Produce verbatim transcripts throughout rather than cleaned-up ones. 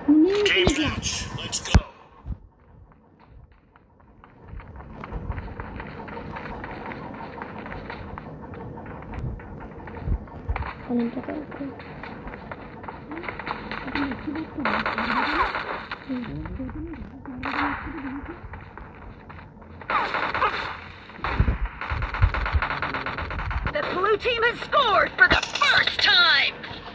Game match. Let's go. The blue team has scored for the first time!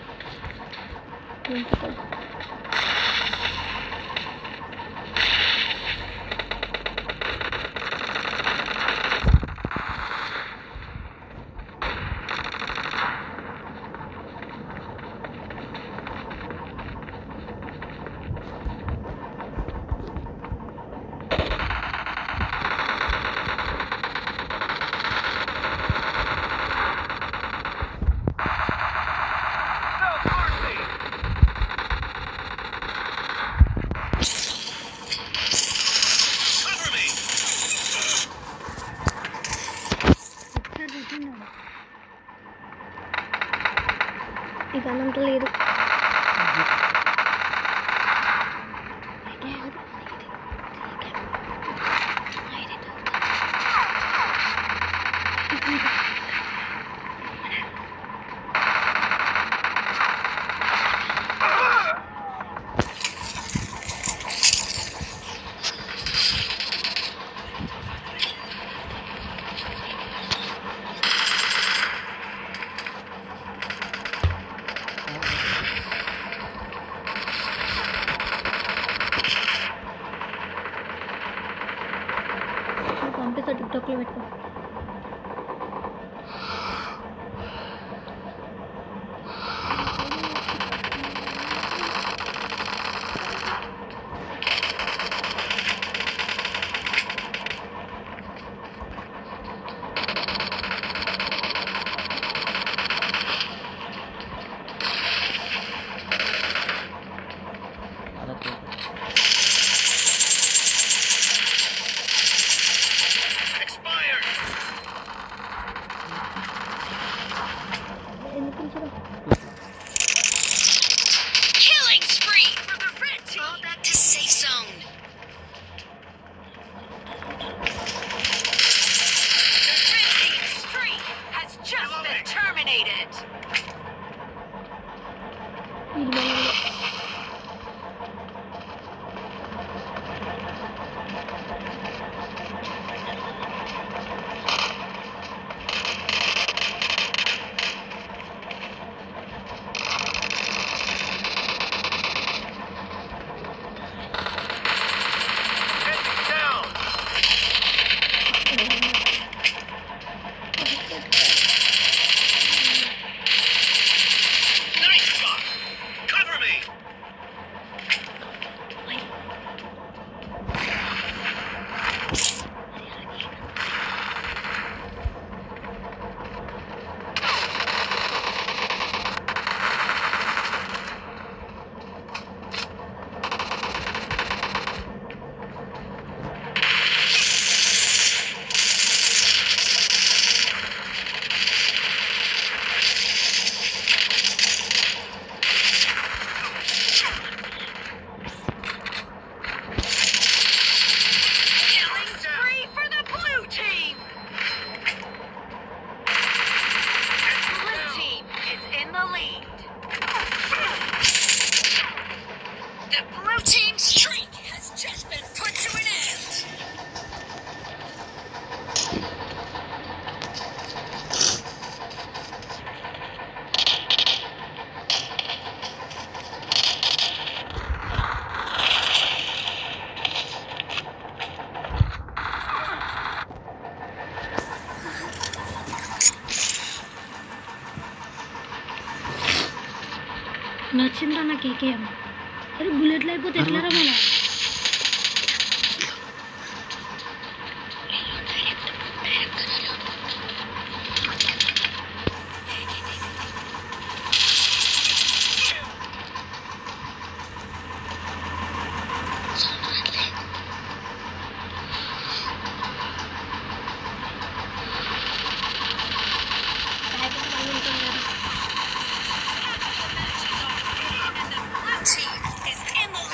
Ikanam terliru. TikTok lo పెట్టుకో Killing spree for the red team! Fall back to safe zone. The red team's streak has just been terminated. నచ్చిందా నా KKM అరే బుల్లెట్లు అయిపోతే ఎట్లారా మళ్ళా Team is in the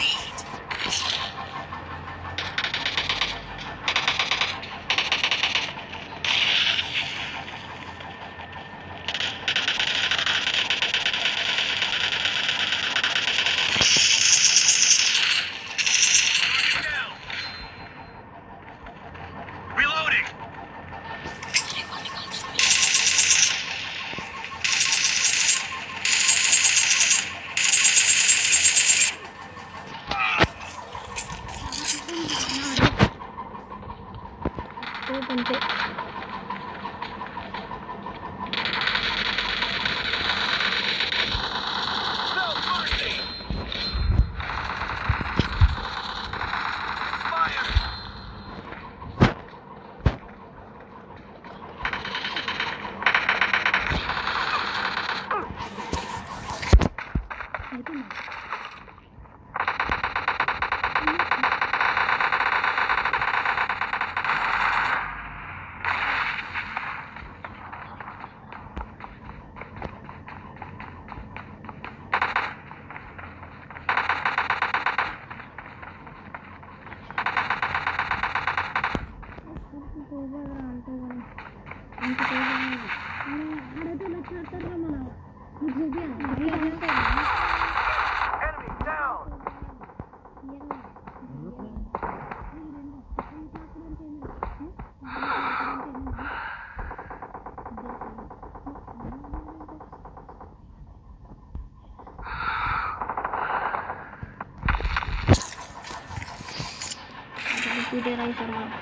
Video rise or not.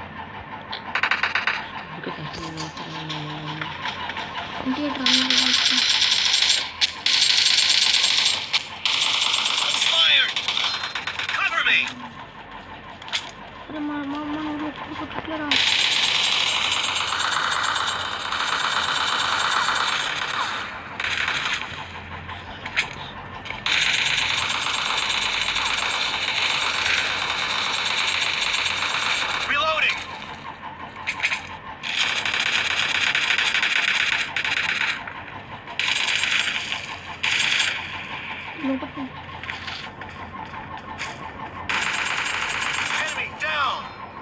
twenty-eight running. Fired! Cover me! अरे मार मार मार वो उसको पकड़ रहा Reloading! नो पकड़ Enemy down!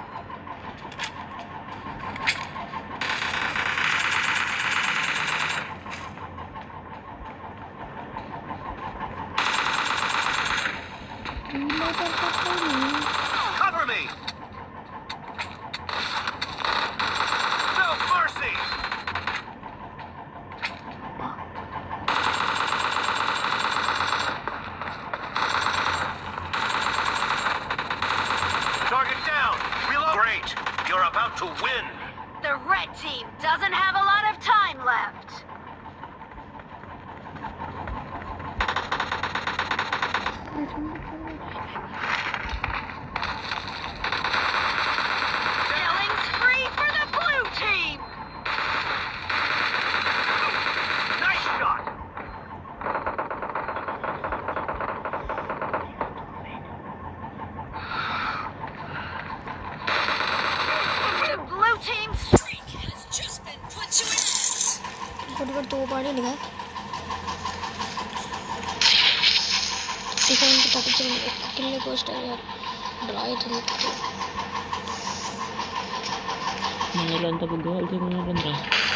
नो पकड़ नहीं Cover me! No mercy! Target down! Reload! Great! You're about to win! The red team doesn't have a lot of time left. Killing spree for the blue team. Nice shot! The blue team's streak has just been put to an end. थोड़ी बार दो बार ही लगा define के ताकि चल किल्ले post है यार dry थे तो mengelanta pegawai itu mengelanta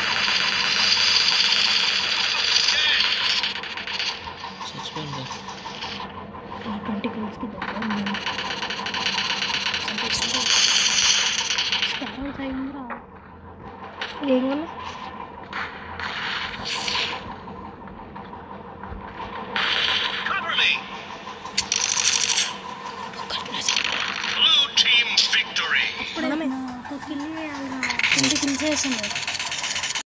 suspend twenty kills की दो में संदे संदे स्कैनर टाइम रहा ये वाला Cover me! Blue team victory! बड़ा में तो किल्ले आ रहा ट्वेंटी किल्स है इसमें